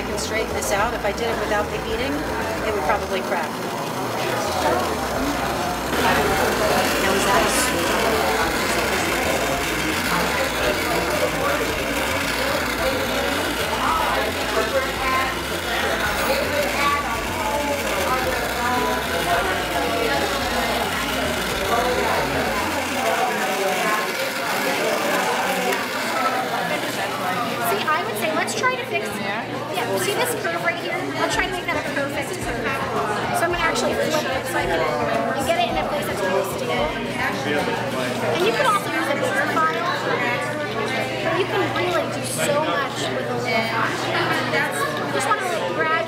I can straighten this out. If I did it without the heating, it would probably crack. Now is that a let's try to fix, see this curve right here? I'll try to make that a perfect curve. So I'm going to actually flip it so I can get it in a place that's really stable. And you can also use a bigger file, but you can really do so much with a little file. You just want to like grab